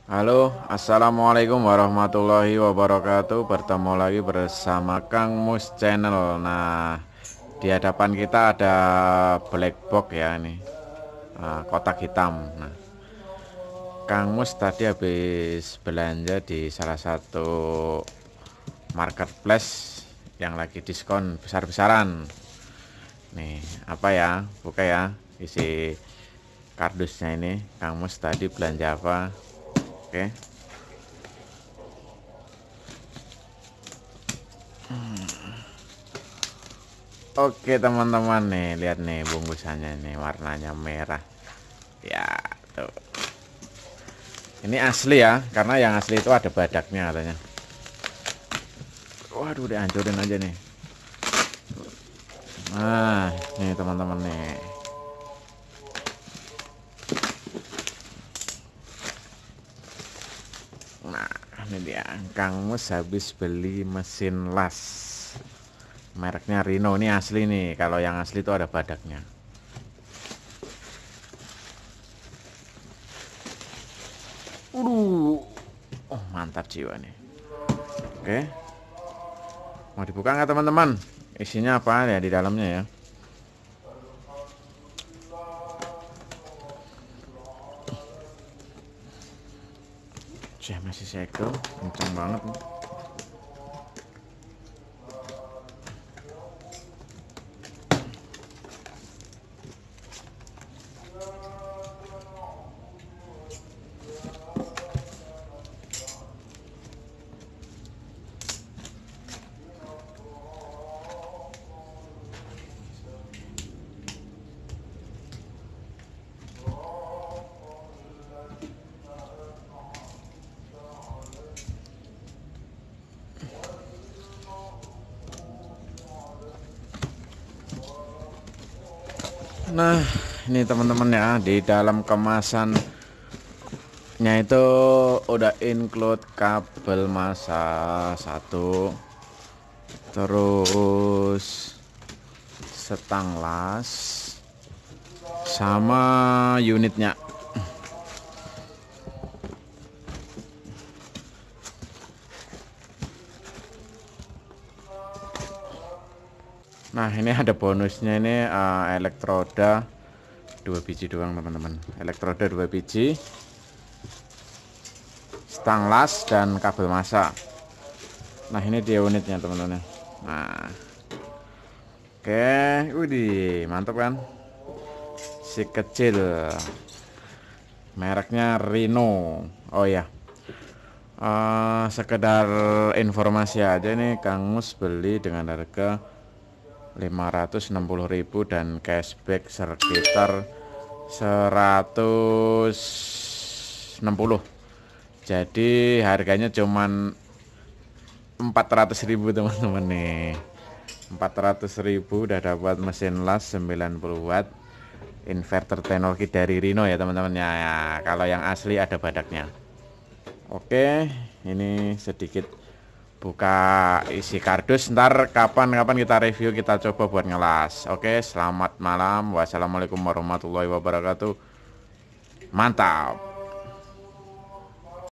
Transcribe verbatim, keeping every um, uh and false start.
Halo, assalamualaikum warahmatullahi wabarakatuh. Bertemu lagi bersama Kang Mus Channel. Nah, di hadapan kita ada black box ya ini, nah, kotak hitam. Nah, Kang Mus tadi habis belanja di salah satu marketplace yang lagi diskon besar-besaran. Nih, apa ya? Buka ya, isi kardusnya ini. Kang Mus tadi belanja apa? Oke. Oke teman-teman, nih lihat nih bungkusannya nih, warnanya merah ya tuh. Ini asli ya, karena yang asli itu ada badaknya katanya. Waduh, dihancurin aja nih. Nah nih teman-teman nih, nah ini dia. Kang Mus habis beli mesin las mereknya Rino. Ini asli nih, kalau yang asli itu ada badaknya. Waduh, oh mantap jiwa nih. Oke, mau dibuka nggak teman-teman? Isinya apa ya di dalamnya ya? Cih, masih segel, kenceng banget nih. Nah, ini teman-teman ya, di dalam kemasannya itu udah include kabel masa satu, terus setang las, sama unitnya. Nah, ini ada bonusnya ini, uh, elektroda dua biji doang teman-teman. Elektroda dua biji, stang las dan kabel masa. Nah, ini dia unitnya teman-teman. Nah, oke, widih, mantap kan? Si kecil, mereknya Rino. Oh ya, uh, sekedar informasi aja nih, Kang Mus beli dengan harga lima ratus enam puluh ribu dan cashback sekitar seratus enam puluh. Jadi harganya cuman empat ratus ribu teman-teman nih. empat ratus ribu udah dapat mesin las sembilan puluh watt, inverter teknologi dari Rino ya teman-teman ya. Ya, kalau yang asli ada badaknya. Oke, ini sedikit buka isi kardus. Ntar kapan-kapan kita review, kita coba buat ngelas. Oke, selamat malam. Wassalamualaikum warahmatullahi wabarakatuh. Mantap.